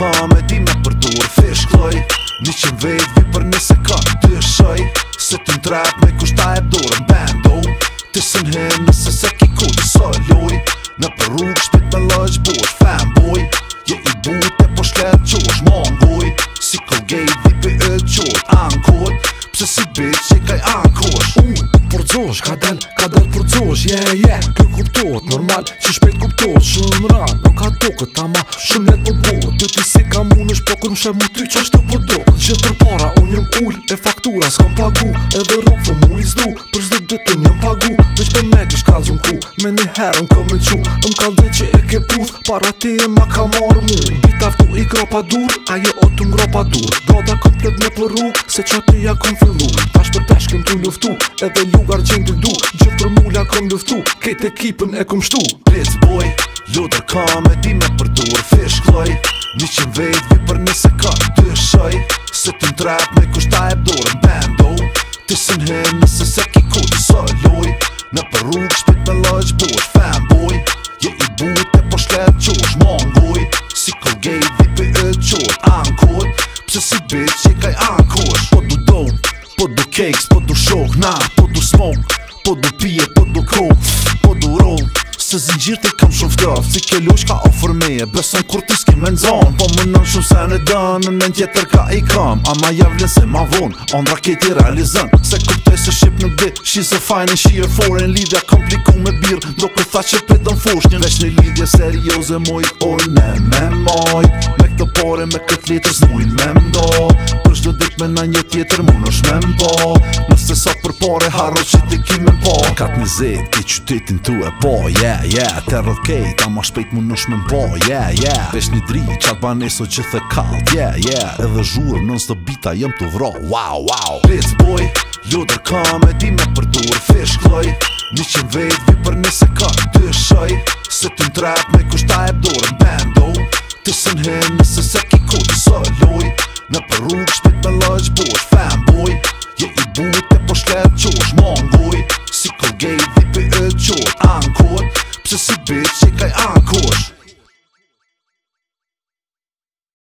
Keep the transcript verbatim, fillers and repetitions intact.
ka me di me përdur fish kloj Një qëm vetë vi për nëse ka të shoj Se të n'trap me kushta e dorën bando Ti sën hem nëse se ki kodi sa loj Në për rrug shpit me lëgj bosh fanboy Je i but e po shlet qosh mongoj Si Colgate vi për e qot ankot Pse si bitch e kaj ankosh Uj, për dzosh, ka del, ka del për dzosh Yeah, yeah, kjo kuptot, normal që shpejt kuptot Shumë ran, nuk ka tokët, ama shumë let për bot Dhe ti si ka mu në shpokër më shem mu ty që ashtë të përdok Gjithë për para, unë jëm ull e faktura s'kam pagu Edhe rrug fë mu i zdu, për zdo dëtë njëm pagu Veç për me kish kalzun ku, me një herën këm me qu Më kall dhe që e ke puth, para ti e ma ka marrë mu I taftu i gropa dur, aje o të ngropa dur Gada komplet me për rrug, se që ti ja kom fillu Tash për tash kem të luftu, edhe lugar qenë të du Gjithë për mulla kom luftu, kejt ekipën e kom shtu Blitz boy, lodër ka me di me përdur fish kloj Një qëm vetë vi për nëse ka të shoj Se të n'trap me kushta e dorën bando Ti sën hem nëse se ki kodi sa loj Në për rrug shpit me lëgj bosh fanboy Je i but e po shlet qosh mongoj Si Colgate vi për e qot ankot Pse si bitch je kaj ankosh Po du dom, po du cakes, po du shok na Po du smoke, po du pije, po du coke Po du roll Se zingjir t'i kam shumë ftaf Si ke losh ka ofër meje Beson kur ti s'ki me nxon Po më nën shumë se në dën Në nën tjetër ka i kam Ama javlin se ma von Andra keti realizën Se kuptoj se shqip nuk di She's a fine and she a foreign Lidja kompliku me bir Do këtë tha që prit dën fush Një veç një lidje serioze moj Oj ne me moj Me këtë pare me këtë letër s'mujn me mdo Për shdo dit me në një tjetër Mun është me mbo Nëse sa për pare harro që ti ki me mbo Kat një zet ki qytetin tu e po Yeah yeah, terror kejt, ama shpejt mu nësh me mbo, yeah, yeah Vesh një dri, qatë baneso gjithë e kalt, yeah, yeah Edhe zhurë, nën së bita jem të vro, wow, wow Blitz boy, lodër ka me di me përdur fish kloj Një qëm vetë vi për nëse ka të shoj Se të n'trap me kushta e dorën bando Ti sën hem nëse se ki kodi sa loj Në për rrug shpit me lëgj bosh